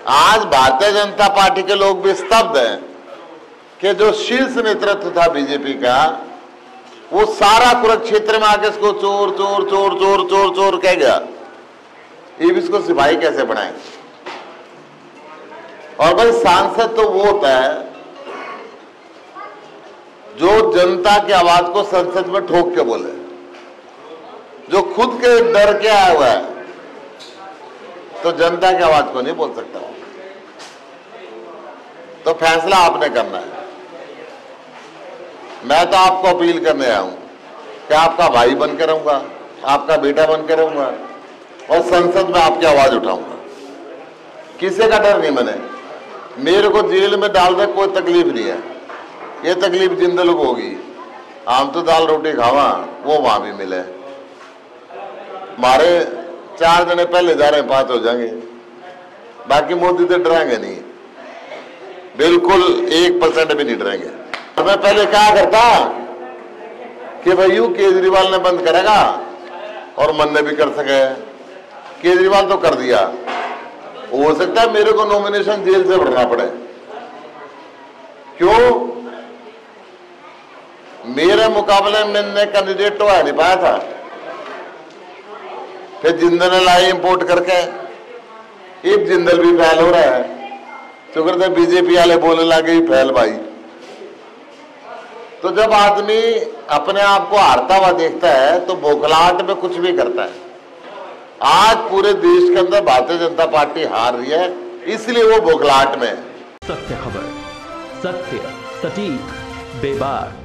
आज भारतीय जनता पार्टी के लोग भी स्तब्ध हैं कि जो शीर्ष नेतृत्व था बीजेपी का, वो सारा कुरुक्षेत्र में आके इसको चोर चोर चोर चोर चोर चोर कह गया। ये भी इसको सिपाही कैसे बनाए? और भाई सांसद तो वो होता है जो जनता की आवाज को संसद में ठोक के बोले, जो खुद के डर के आया हुआ है तो जनता की आवाज को नहीं बोल सकता। तो फैसला आपने करना है। मैं तो आपको अपील करने आया हूं कि आपका भाई बनकर रहूंगा, आपका बेटा बनकर रहूंगा और संसद में आपकी आवाज उठाऊंगा। किसी का डर नहीं बने। मेरे को जेल में डाल दे कोई तकलीफ नहीं है, ये तकलीफ जिंदल को होगी। हम तो दाल रोटी खावा, वो वहां भी मिले। हमारे 4 जने पहले जा रहे हैं, 5 हो जाएंगे। बाकी मोदी तो डराएंगे नहीं, बिल्कुल 1% भी नहीं डरेंगे। मैं पहले क्या करता कि भाई यूं केजरीवाल ने बंद करेगा और मन ने भी कर सके। केजरीवाल तो कर दिया, हो सकता है मेरे को नॉमिनेशन जेल से भरना पड़े। क्यों? मेरे मुकाबले में मैंने कैंडिडेट तो आ नहीं पाया था। फिर जिंदल ने लाए इंपोर्ट करके, एक जिंदल भी फैल हो रहा है। शुक्र है बीजेपी वाले बोलने लगे फैल भाई। तो जब आदमी अपने आप को हारता हुआ देखता है तो बौखलाहट में कुछ भी करता है। आज पूरे देश के अंदर भारतीय जनता पार्टी हार रही है, इसलिए वो बौखलाहट में है। सत्य खबर, सत्य, सटीक, बेबाक।